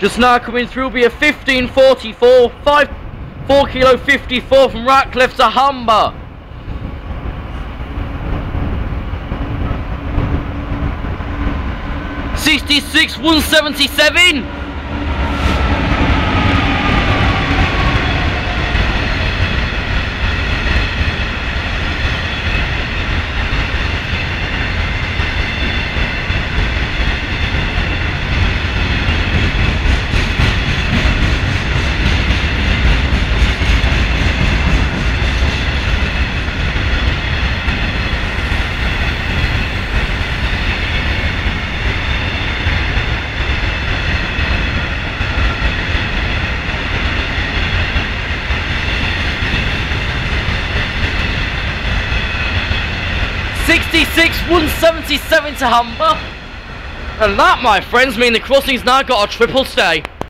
Just now coming through will be a 1544, 4 kilo 54 from Ratcliffe to Humber. '66 177. '66 177 to Humber. And that, my friends, mean the crossing's now got a triple stay.